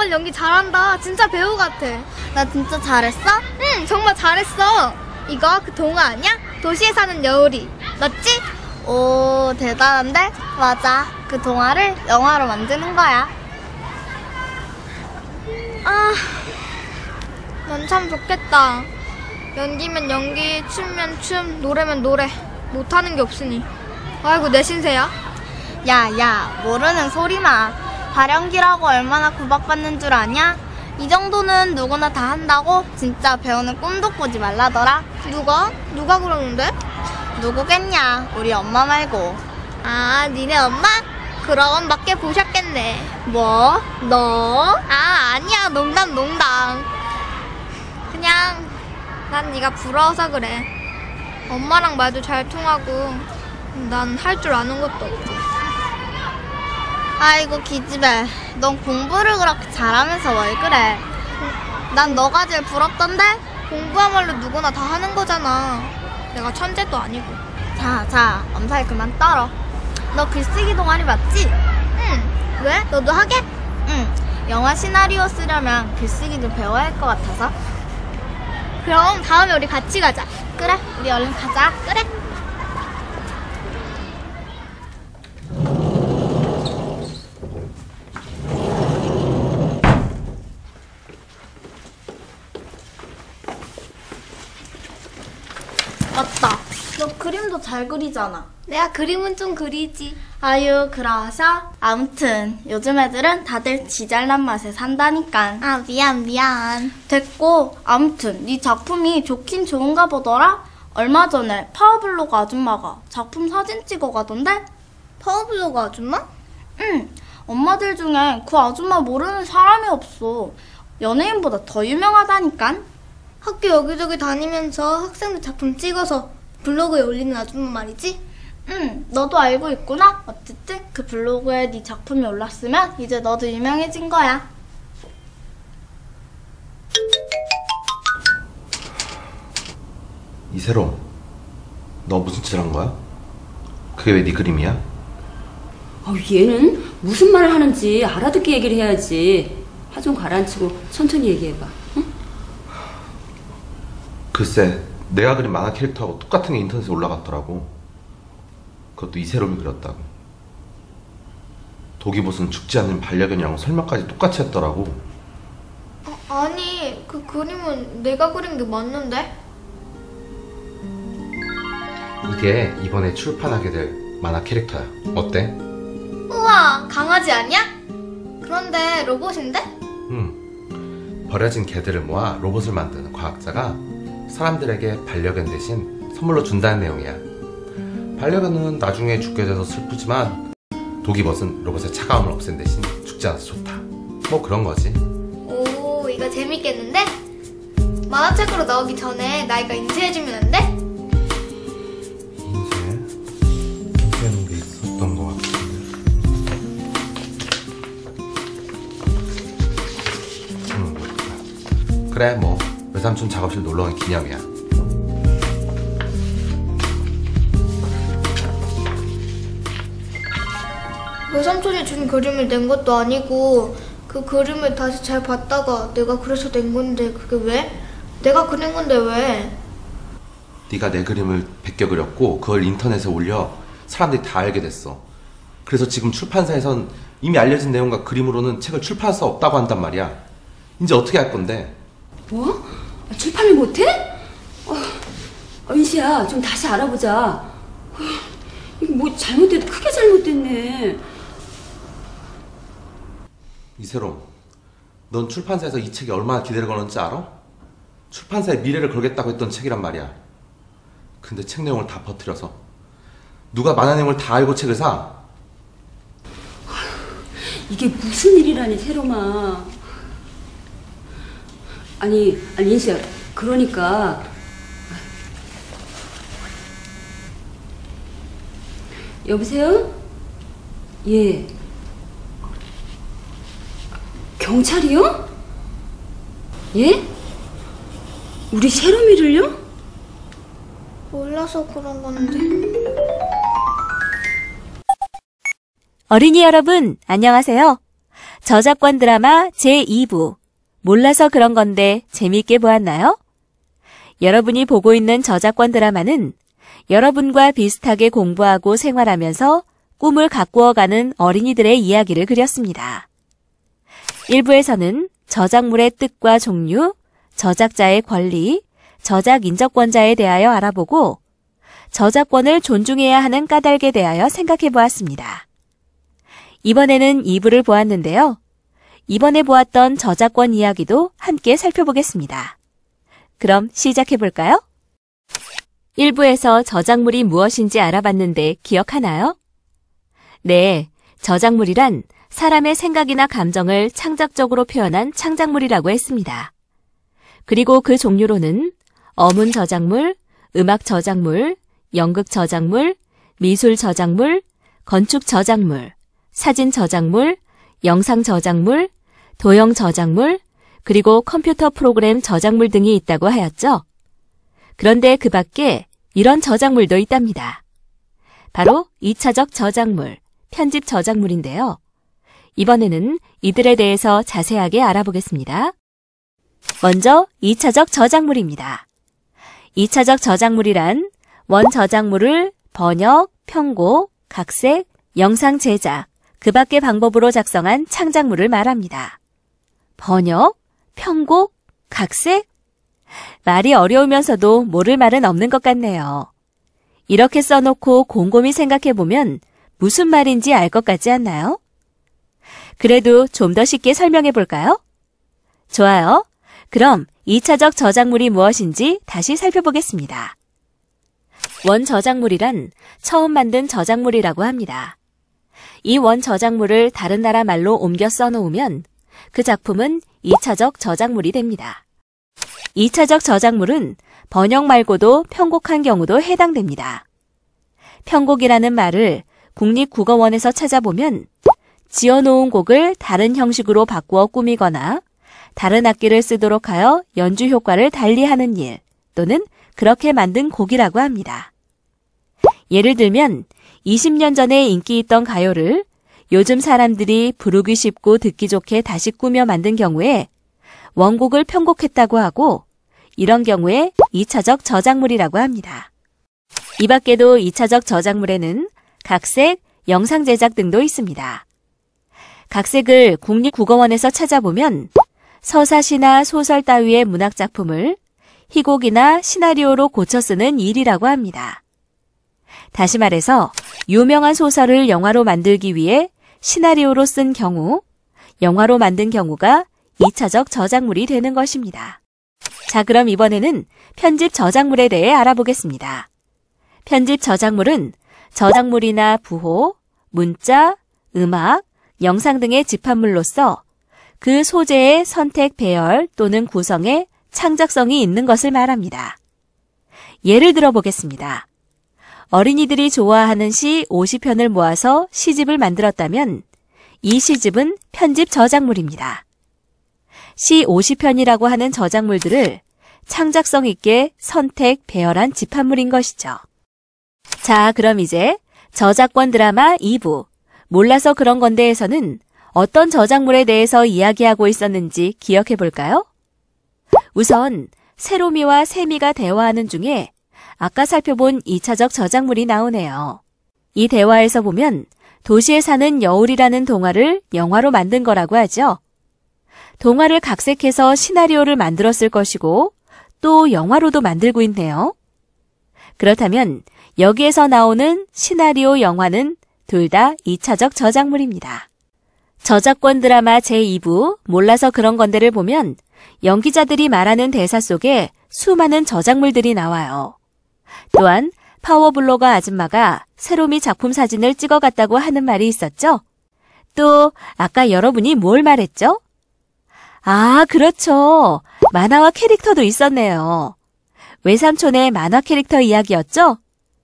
정말 연기 잘한다. 진짜 배우 같아. 나 진짜 잘했어? 응, 정말 잘했어. 이거 그 동화 아니야? 도시에 사는 여우리. 맞지? 오, 대단한데? 맞아. 그 동화를 영화로 만드는 거야. 아, 넌 참 좋겠다. 연기면 연기, 춤면 춤, 노래면 노래. 못하는 게 없으니. 아이고, 내 신세야. 야, 모르는 소리마. 발연기라고 얼마나 구박받는 줄 아냐? 이 정도는 누구나 다 한다고 진짜 배우는 꿈도 꾸지 말라더라. 누가 그러는데? 누구겠냐? 우리 엄마 말고. 아, 니네 엄마? 그럼 맞게 보셨겠네. 뭐? 너? 아, 아니야. 농담. 그냥 난 네가 부러워서 그래. 엄마랑 말도 잘 통하고 난 할 줄 아는 것도 없고. 아이고 기집애, 넌 공부를 그렇게 잘하면서 뭘 그래. 난 너가 제일 부럽던데? 공부야말로 누구나 다 하는 거잖아. 내가 천재도 아니고. 자, 엄살 그만 떨어. 너 글쓰기 동아리 맞지? 응. 왜? 너도 하게? 응. 영화 시나리오 쓰려면 글쓰기 좀 배워야 할 것 같아서. 그럼 다음에 우리 같이 가자. 그래, 우리 얼른 가자. 그래. 맞다. 너 그림도 잘 그리잖아. 내가 그림은 좀 그리지. 아유, 그러셔? 아무튼 요즘 애들은 다들 지 잘난 맛에 산다니깐. 아, 미안. 됐고, 아무튼 네 작품이 좋긴 좋은가 보더라? 얼마 전에 파워블로그 아줌마가 작품 사진 찍어 가던데? 파워블로그 아줌마? 응. 엄마들 중에 그 아줌마 모르는 사람이 없어. 연예인보다 더 유명하다니깐? 학교 여기저기 다니면서 학생들 작품 찍어서 블로그에 올리는 아줌마 말이지? 응, 너도 알고 있구나? 어쨌든 그 블로그에 네 작품이 올랐으면 이제 너도 유명해진 거야. 이세롬, 너 무슨 짓을 한 거야? 그게 왜 네 그림이야? 얘는 무슨 말을 하는지 알아듣게 얘기를 해야지. 화 좀 가라앉히고 천천히 얘기해봐. 응? 글쎄, 내가 그린 만화 캐릭터하고 똑같은 게 인터넷에 올라갔더라고. 그것도 이세롬이 그렸다고. 독이봇은 죽지 않는 반려견이랑 설명까지 똑같이 했더라고. 아니, 그 그림은 내가 그린 게 맞는데? 이게 이번에 출판하게 될 만화 캐릭터야. 어때? 우와, 강아지 아니야? 그런데 로봇인데? 버려진 개들을 모아 로봇을 만드는 과학자가 사람들에게 반려견 대신 선물로 준다는 내용이야. 반려견은 나중에 죽게 돼서 슬프지만 독이벗은 로봇의 차가움을 없앤 대신 죽지 않아서 좋다. 뭐 그런 거지. 오, 이거 재밌겠는데? 만화책으로 나오기 전에 나 이거 인쇄해주면 안 돼? 인쇄하는 게 있었던 것 같은데. 그래, 뭐 외삼촌 작업실 놀러온 기념이야. 외삼촌이 준 그림을 낸 것도 아니고 그 그림을 다시 잘 봤다가 내가 그래서 낸 건데 그게 왜? 내가 그린 건데 왜? 네가 내 그림을 베껴 그렸고 그걸 인터넷에 올려 사람들이 다 알게 됐어. 그래서 지금 출판사에선 이미 알려진 내용과 그림으로는 책을 출판할 수 없다고 한단 말이야. 이제 어떻게 할 건데? 뭐? 출판을 못해? 은시야, 좀 다시 알아보자. 이거 뭐 잘못됐, 크게 잘못됐네. 이세롬, 넌 출판사에서 이 책이 얼마나 기대를 거는지 알아? 출판사에 미래를 걸겠다고 했던 책이란 말이야. 근데 책 내용을 다 퍼뜨려서 누가 만화 내용을 다 알고 책을 사? 이게 무슨 일이라니, 세롬아. 아니 인시야, 그러니까 여보세요? 예. 경찰이요? 예? 우리 세롬이를요? 몰라서 그런 건데. 어린이 여러분, 안녕하세요. 저작권 드라마 제2부 몰라서 그런 건데 재미있게 보았나요? 여러분이 보고 있는 저작권 드라마는 여러분과 비슷하게 공부하고 생활하면서 꿈을 가꾸어가는 어린이들의 이야기를 그렸습니다. 1부에서는 저작물의 뜻과 종류, 저작자의 권리, 저작 인적권자에 대하여 알아보고 저작권을 존중해야 하는 까닭에 대하여 생각해 보았습니다. 이번에는 2부를 보았는데요. 이번에 보았던 저작권 이야기도 함께 살펴보겠습니다. 그럼 시작해 볼까요? 1부에서 저작물이 무엇인지 알아봤는데 기억하나요? 네, 저작물이란 사람의 생각이나 감정을 창작적으로 표현한 창작물이라고 했습니다. 그리고 그 종류로는 어문 저작물, 음악 저작물, 연극 저작물, 미술 저작물, 건축 저작물, 사진 저작물, 영상 저작물, 도형 저작물, 그리고 컴퓨터 프로그램 저작물 등이 있다고 하였죠. 그런데 그 밖에 이런 저작물도 있답니다. 바로 2차적 저작물, 편집 저작물인데요. 이번에는 이들에 대해서 자세하게 알아보겠습니다. 먼저 2차적 저작물입니다. 2차적 저작물이란 원 저작물을 번역, 편곡, 각색, 영상 제작, 그 밖의 방법으로 작성한 창작물을 말합니다. 번역, 편곡, 각색? 말이 어려우면서도 모를 말은 없는 것 같네요. 이렇게 써놓고 곰곰이 생각해보면 무슨 말인지 알 것 같지 않나요? 그래도 좀 더 쉽게 설명해 볼까요? 좋아요. 그럼 2차적 저작물이 무엇인지 다시 살펴보겠습니다. 원 저작물이란 처음 만든 저작물이라고 합니다. 이 원 저작물을 다른 나라 말로 옮겨 써놓으면 그 작품은 2차적 저작물이 됩니다. 2차적 저작물은 번역 말고도 편곡한 경우도 해당됩니다. 편곡이라는 말을 국립국어원에서 찾아보면 지어놓은 곡을 다른 형식으로 바꾸어 꾸미거나 다른 악기를 쓰도록 하여 연주 효과를 달리하는 일 또는 그렇게 만든 곡이라고 합니다. 예를 들면 20년 전에 인기 있던 가요를 요즘 사람들이 부르기 쉽고 듣기 좋게 다시 꾸며 만든 경우에 원곡을 편곡했다고 하고 이런 경우에 2차적 저작물이라고 합니다. 이 밖에도 2차적 저작물에는 각색, 영상 제작 등도 있습니다. 각색을 국립국어원에서 찾아보면 서사시나 소설 따위의 문학작품을 희곡이나 시나리오로 고쳐 쓰는 일이라고 합니다. 다시 말해서 유명한 소설을 영화로 만들기 위해 시나리오로 쓴 경우, 영화로 만든 경우가 2차적 저작물이 되는 것입니다. 자, 그럼 이번에는 편집 저작물에 대해 알아보겠습니다. 편집 저작물은 저작물이나 부호, 문자, 음악, 영상 등의 집합물로서 그 소재의 선택, 배열 또는 구성에 창작성이 있는 것을 말합니다. 예를 들어 보겠습니다. 어린이들이 좋아하는 시 50편을 모아서 시집을 만들었다면 이 시집은 편집 저작물입니다. 시 50편이라고 하는 저작물들을 창작성 있게 선택, 배열한 집합물인 것이죠. 자, 그럼 이제 저작권 드라마 2부 몰라서 그런 건데에서는 어떤 저작물에 대해서 이야기하고 있었는지 기억해 볼까요? 우선 세로미와 세미가 대화하는 중에 아까 살펴본 2차적 저작물이 나오네요. 이 대화에서 보면 도시에 사는 여울이라는 동화를 영화로 만든 거라고 하죠. 동화를 각색해서 시나리오를 만들었을 것이고 또 영화로도 만들고 있네요. 그렇다면 여기에서 나오는 시나리오 영화는 둘 다 2차적 저작물입니다. 저작권 드라마 제2부 몰라서 그런 건데를 보면 연기자들이 말하는 대사 속에 수많은 저작물들이 나와요. 또한 파워블로거 아줌마가 세로미 작품 사진을 찍어갔다고 하는 말이 있었죠? 또 아까 여러분이 뭘 말했죠? 아, 그렇죠. 만화와 캐릭터도 있었네요. 외삼촌의 만화 캐릭터 이야기였죠?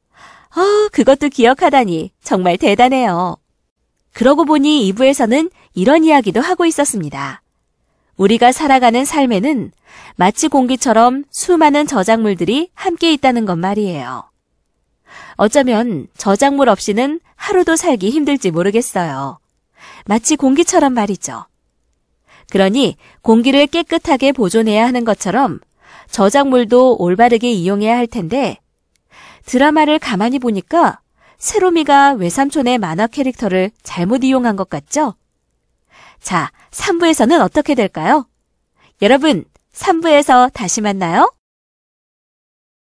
그것도 기억하다니 정말 대단해요. 그러고 보니 2부에서는 이런 이야기도 하고 있었습니다. 우리가 살아가는 삶에는 마치 공기처럼 수많은 저작물들이 함께 있다는 것 말이에요. 어쩌면 저작물 없이는 하루도 살기 힘들지 모르겠어요. 마치 공기처럼 말이죠. 그러니 공기를 깨끗하게 보존해야 하는 것처럼 저작물도 올바르게 이용해야 할 텐데 드라마를 가만히 보니까 세롬이가 외삼촌의 만화 캐릭터를 잘못 이용한 것 같죠? 자, 3부에서는 어떻게 될까요? 여러분, 3부에서 다시 만나요.